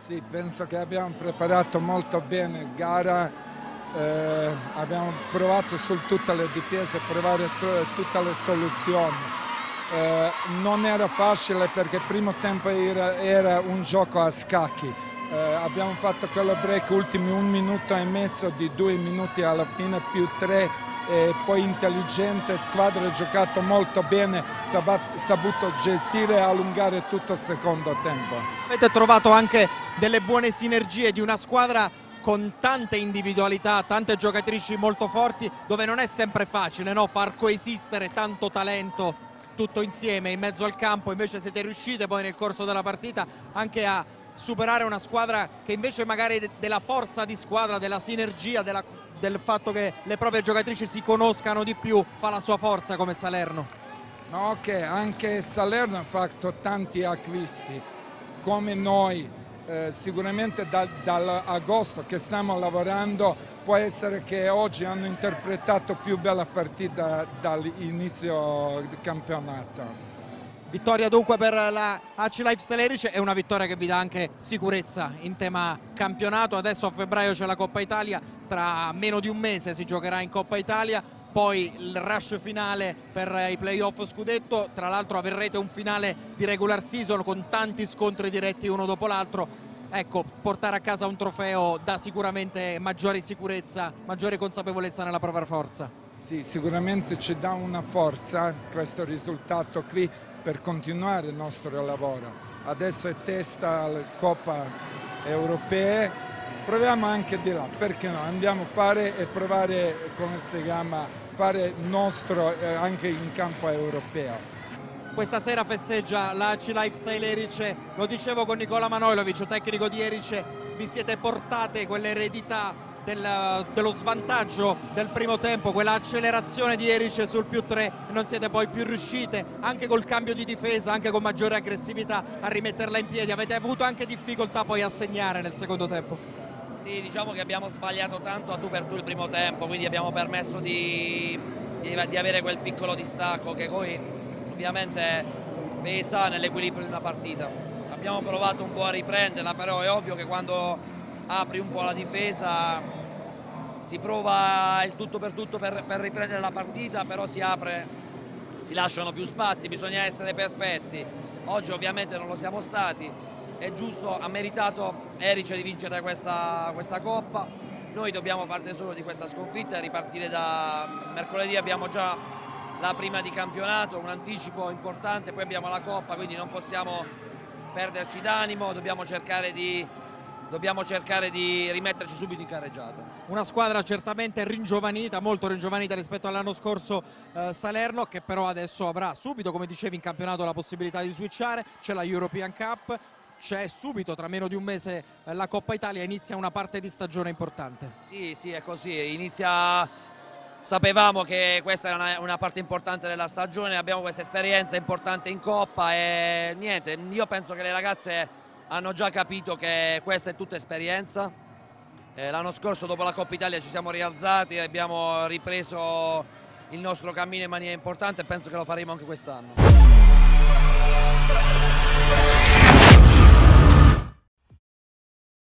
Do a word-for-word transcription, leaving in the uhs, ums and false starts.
Sì, penso che abbiamo preparato molto bene gara, eh, abbiamo provato su tutte le difese, provare tutte le soluzioni. Eh, non era facile perché il primo tempo era, era un gioco a scacchi. Eh, abbiamo fatto quello break ultimi un minuto e mezzo di due minuti alla fine più tre. E poi intelligente, squadra ha giocato molto bene, saputo gestire e allungare tutto il secondo tempo. Avete trovato anche delle buone sinergie di una squadra con tante individualità, tante giocatrici molto forti, dove non è sempre facile, no? Far coesistere tanto talento tutto insieme in mezzo al campo. Invece siete riuscite poi nel corso della partita anche a superare una squadra che invece magari della forza di squadra, della sinergia, della del fatto che le proprie giocatrici si conoscano di più, fa la sua forza come Salerno. No, ok, anche Salerno ha fatto tanti acquisti come noi, eh, sicuramente da, dall'agosto che stiamo lavorando può essere che oggi hanno interpretato più bella partita dall'inizio del campionato. Vittoria dunque per la A C Life Stella Erice, è una vittoria che vi dà anche sicurezza in tema campionato. Adesso a febbraio c'è la Coppa Italia, tra meno di un mese si giocherà in Coppa Italia, poi il rush finale per i playoff scudetto. Tra l'altro avverrete un finale di regular season con tanti scontri diretti uno dopo l'altro. Ecco, portare a casa un trofeo dà sicuramente maggiore sicurezza, maggiore consapevolezza nella propria forza. Sì, sicuramente ci dà una forza questo risultato qui per continuare il nostro lavoro. Adesso è testa alle Coppa Europee, proviamo anche di là, perché no? Andiamo a fare e provare, come si chiama, fare il nostro eh, anche in campo europeo. Questa sera festeggia la A C Life Stella Erice, lo dicevo con Nicola Manojlovic, tecnico di Erice, vi siete portate quell'eredità Del, dello svantaggio del primo tempo, quella accelerazione di Erice sul più tre, non siete poi più riuscite anche col cambio di difesa, anche con maggiore aggressività a rimetterla in piedi. Avete avuto anche difficoltà poi a segnare nel secondo tempo? Sì, diciamo che abbiamo sbagliato tanto a tu per tu il primo tempo, quindi abbiamo permesso di, di, di avere quel piccolo distacco che poi ovviamente pesa nell'equilibrio di una partita. Abbiamo provato un po' a riprenderla, però è ovvio che quando apri un po' la difesa, si prova il tutto per tutto per, per riprendere la partita, però si apre, si lasciano più spazi, bisogna essere perfetti. Oggi ovviamente non lo siamo stati, è giusto, ha meritato Erice di vincere questa, questa Coppa. Noi dobbiamo far tesoro di questa sconfitta e ripartire da mercoledì. Abbiamo già la prima di campionato, un anticipo importante, poi abbiamo la Coppa, quindi non possiamo perderci d'animo, dobbiamo cercare di Dobbiamo cercare di rimetterci subito in carreggiata. Una squadra certamente ringiovanita, molto ringiovanita rispetto all'anno scorso, eh, Salerno, che però adesso avrà subito, come dicevi, in campionato la possibilità di switchare. C'è la European Cup, c'è subito, tra meno di un mese, eh, la Coppa Italia, inizia una parte di stagione importante. Sì, sì, è così, inizia... Sapevamo che questa era una, una parte importante della stagione, abbiamo questa esperienza importante in Coppa e niente, io penso che le ragazze hanno già capito che questa è tutta esperienza. Eh, l'anno scorso dopo la Coppa Italia ci siamo rialzati e abbiamo ripreso il nostro cammino in maniera importante e penso che lo faremo anche quest'anno.